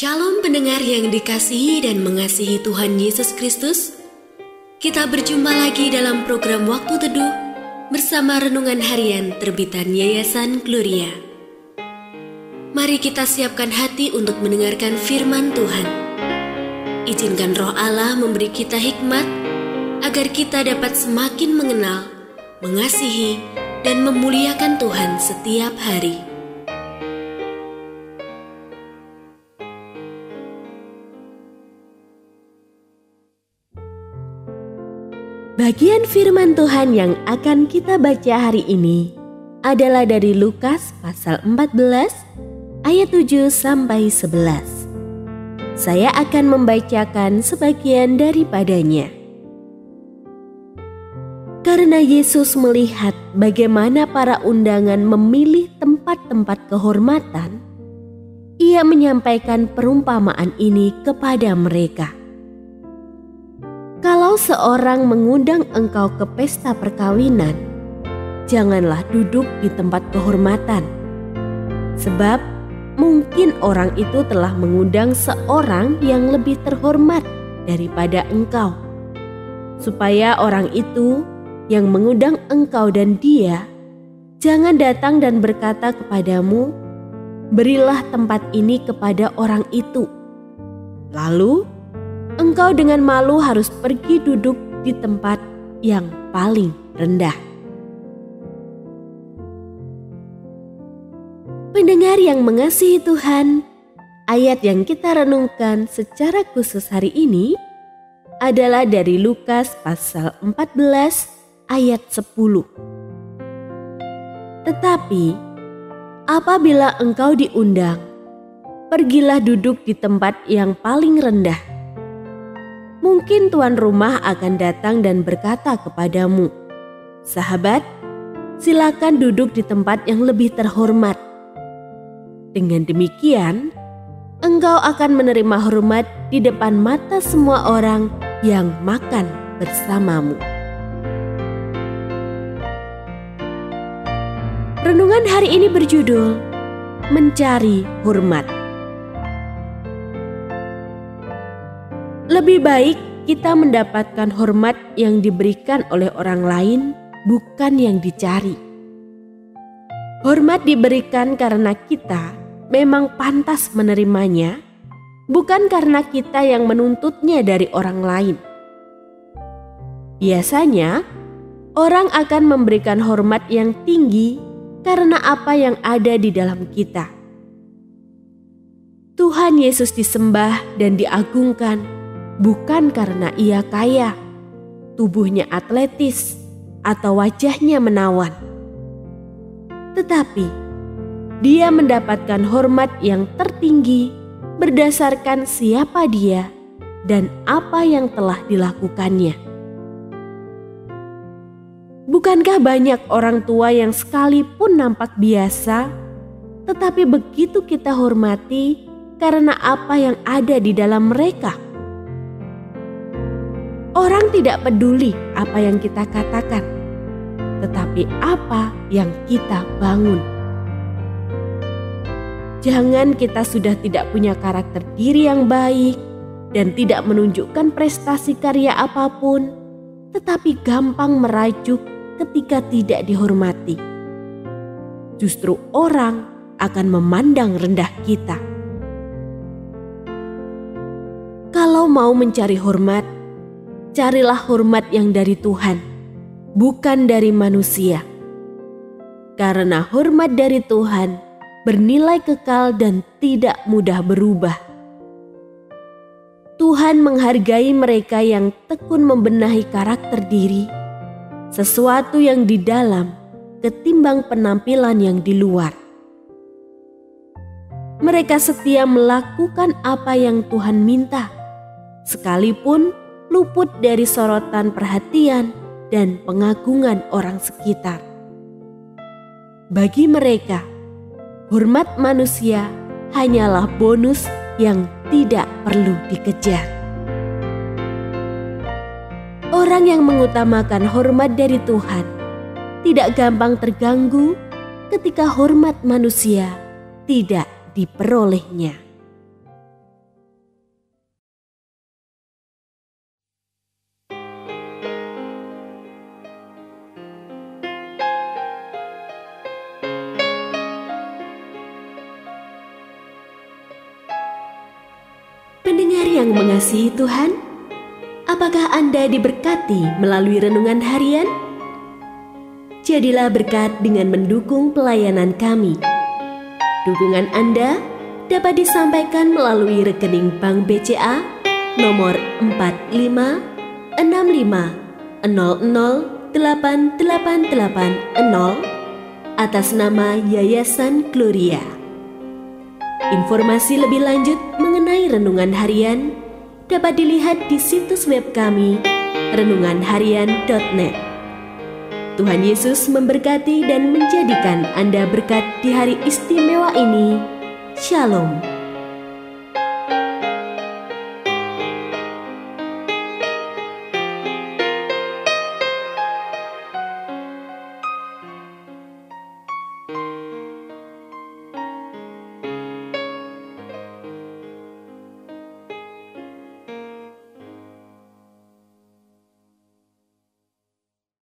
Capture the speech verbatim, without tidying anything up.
Shalom pendengar yang dikasihi dan mengasihi Tuhan Yesus Kristus. Kita berjumpa lagi dalam program Waktu Teduh bersama Renungan Harian terbitan Yayasan Gloria. Mari kita siapkan hati untuk mendengarkan firman Tuhan. Izinkan Roh Allah memberi kita hikmat agar kita dapat semakin mengenal, mengasihi, dan memuliakan Tuhan setiap hari. Bagian firman Tuhan yang akan kita baca hari ini adalah dari Lukas pasal empat belas ayat tujuh sampai sebelas. Saya akan membacakan sebagian daripadanya. Karena Yesus melihat bagaimana para undangan memilih tempat-tempat kehormatan, Ia menyampaikan perumpamaan ini kepada mereka. Kalau seorang mengundang engkau ke pesta perkawinan, janganlah duduk di tempat kehormatan, sebab mungkin orang itu telah mengundang seorang yang lebih terhormat daripada engkau, supaya orang itu yang mengundang engkau dan dia jangan datang dan berkata kepadamu, "Berilah tempat ini kepada orang itu." Lalu engkau dengan malu harus pergi duduk di tempat yang paling rendah. Pendengar yang mengasihi Tuhan, ayat yang kita renungkan secara khusus hari ini adalah dari Lukas pasal empat belas ayat sepuluh. Tetapi apabila engkau diundang, pergilah duduk di tempat yang paling rendah. Mungkin tuan rumah akan datang dan berkata kepadamu, "Sahabat, silakan duduk di tempat yang lebih terhormat." Dengan demikian, engkau akan menerima hormat di depan mata semua orang yang makan bersamamu. Renungan hari ini berjudul Mencari Hormat. Lebih baik kita mendapatkan hormat yang diberikan oleh orang lain, bukan yang dicari. Hormat diberikan karena kita memang pantas menerimanya, bukan karena kita yang menuntutnya dari orang lain. Biasanya, orang akan memberikan hormat yang tinggi karena apa yang ada di dalam kita. Tuhan Yesus disembah dan diagungkan bukan karena Ia kaya, tubuhnya atletis, atau wajahnya menawan. Tetapi Dia mendapatkan hormat yang tertinggi berdasarkan siapa Dia dan apa yang telah dilakukannya. Bukankah banyak orang tua yang sekalipun nampak biasa, tetapi begitu kita hormati karena apa yang ada di dalam mereka? Orang tidak peduli apa yang kita katakan, tetapi apa yang kita bangun. Jangan kita sudah tidak punya karakter diri yang baik dan tidak menunjukkan prestasi karya apapun, tetapi gampang merajuk ketika tidak dihormati. Justru orang akan memandang rendah kita. Kalau mau mencari hormat, carilah hormat yang dari Tuhan, bukan dari manusia. Karena hormat dari Tuhan bernilai kekal dan tidak mudah berubah. Tuhan menghargai mereka yang tekun membenahi karakter diri, sesuatu yang di dalam ketimbang penampilan yang di luar. Mereka setia melakukan apa yang Tuhan minta, sekalipun luput dari sorotan perhatian dan pengagungan orang sekitar. Bagi mereka, hormat manusia hanyalah bonus yang tidak perlu dikejar. Orang yang mengutamakan hormat dari Tuhan tidak gampang terganggu ketika hormat manusia tidak diperolehnya. Pendengar yang mengasihi Tuhan, apakah Anda diberkati melalui renungan harian? Jadilah berkat dengan mendukung pelayanan kami. Dukungan Anda dapat disampaikan melalui rekening Bank B C A nomor empat lima enam lima nol nol delapan delapan delapan nol atas nama Yayasan Gloria. Informasi lebih lanjut mengenai renungan harian dapat dilihat di situs web kami renungan harian titik net. Tuhan Yesus memberkati dan menjadikan Anda berkat di hari istimewa ini. Shalom.